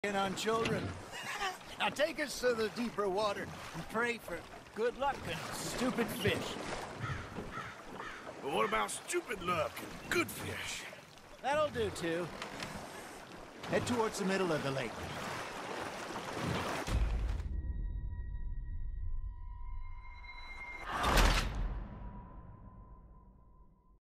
picking on children. Now take us to the deeper water and pray for good luck and stupid fish. But what about stupid luck and good fish? That'll do, too. Head towards the middle of the lake.